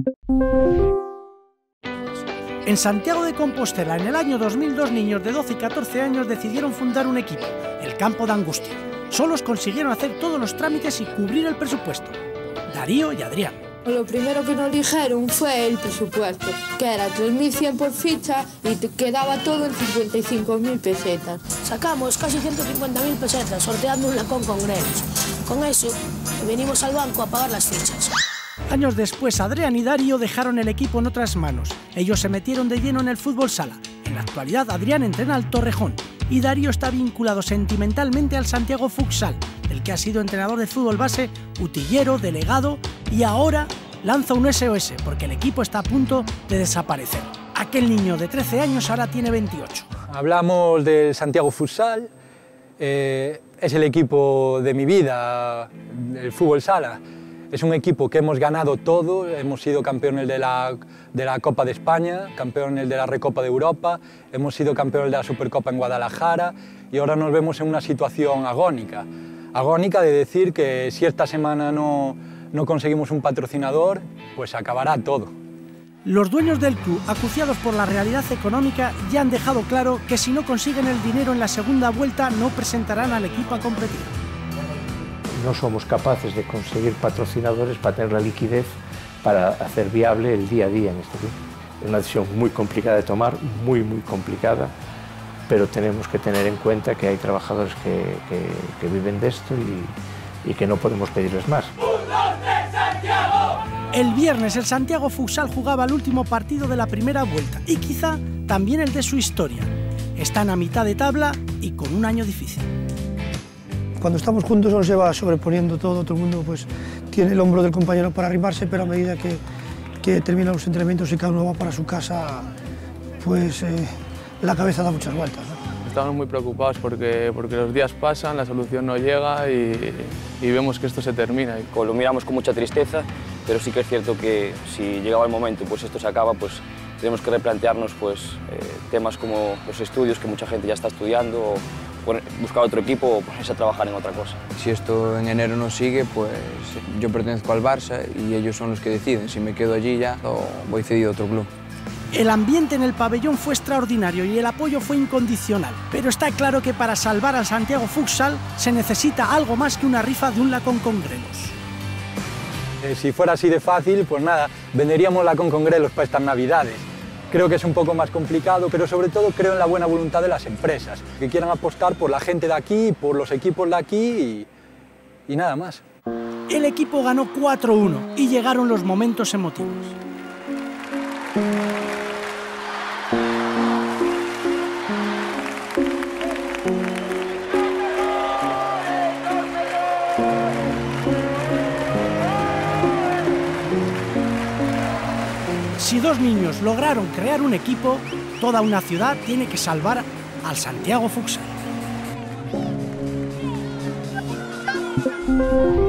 En Santiago de Compostela, en el año 2002, niños de 12 y 14 años decidieron fundar un equipo, el Campo de Angustia. Solos consiguieron hacer todos los trámites y cubrir el presupuesto. Darío y Adrián. Lo primero que nos dijeron fue el presupuesto, que era 3.100 por ficha y te quedaba todo en 55.000 pesetas. Sacamos casi 150.000 pesetas sorteando un lacón con grelos. Con eso venimos al banco a pagar las fichas. Años después, Adrián y Darío dejaron el equipo en otras manos. Ellos se metieron de lleno en el fútbol sala. En la actualidad, Adrián entrena al Torrejón y Darío está vinculado sentimentalmente al Santiago Futsal, del que ha sido entrenador de fútbol base, utillero, delegado y ahora lanza un SOS porque el equipo está a punto de desaparecer. Aquel niño de 13 años ahora tiene 28. Hablamos del Santiago Futsal, es el equipo de mi vida, el fútbol sala. Es un equipo que hemos ganado todo, hemos sido campeones de la Copa de España, campeones de la Recopa de Europa, hemos sido campeones de la Supercopa en Guadalajara y ahora nos vemos en una situación agónica. Agónica de decir que si esta semana no conseguimos un patrocinador, pues acabará todo. Los dueños del club, acuciados por la realidad económica, ya han dejado claro que si no consiguen el dinero en la segunda vuelta no presentarán al equipo a competir. No somos capaces de conseguir patrocinadores para tener la liquidez para hacer viable el día a día en este club. Es una decisión muy complicada de tomar, muy complicada, pero tenemos que tener en cuenta que hay trabajadores que viven de esto y que no podemos pedirles más. El viernes el Santiago Futsal jugaba el último partido de la primera vuelta y quizá también el de su historia. Están a mitad de tabla y con un año difícil. Cuando estamos juntos nos lleva sobreponiendo todo el mundo pues tiene el hombro del compañero para arrimarse, pero a medida que terminan los entrenamientos y cada uno va para su casa, pues la cabeza da muchas vueltas, ¿no? Estamos muy preocupados porque los días pasan, la solución no llega y vemos que esto se termina. Lo miramos con mucha tristeza, pero sí que es cierto que si llegaba el momento pues esto se acaba, pues tenemos que replantearnos pues, temas como los estudios que mucha gente ya está estudiando, o buscar otro equipo o ponerse a trabajar en otra cosa. Si esto en enero no sigue, pues yo pertenezco al Barça y ellos son los que deciden. Si me quedo allí ya o voy cedido a otro club. El ambiente en el pabellón fue extraordinario y el apoyo fue incondicional, pero está claro que para salvar al Santiago Futsal se necesita algo más que una rifa de un lacón con grelos. Si fuera así de fácil, pues nada, venderíamos lacón con grelos para estas Navidades. Creo que es un poco más complicado, pero sobre todo creo en la buena voluntad de las empresas, que quieran apostar por la gente de aquí, por los equipos de aquí y nada más. El equipo ganó 4-1 y llegaron los momentos emotivos. Si dos niños lograron crear un equipo, toda una ciudad tiene que salvar al Santiago Futsal.